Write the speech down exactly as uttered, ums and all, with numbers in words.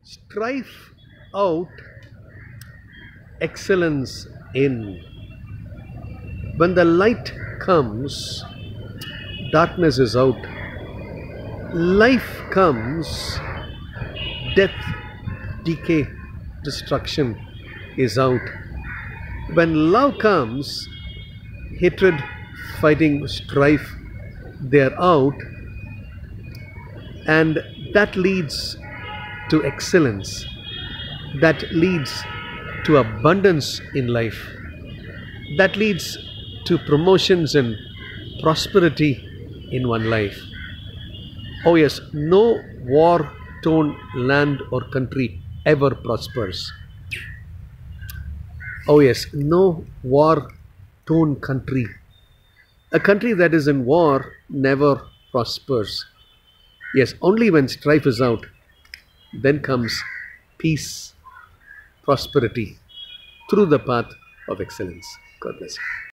Strife out excellence in. When the light comes, darkness is out. Life comes, death, decay, destruction is out. When love comes, hatred, fighting, strife, they're out. And that leads to excellence. That leads to abundance in life. That leads to promotions and prosperity in one life. Oh yes, no war-torn land or country ever prospers. Oh yes, no war-torn country. A country that is in war never prospers. Yes, only when strife is out, then comes peace, prosperity through the path of excellence. God bless you.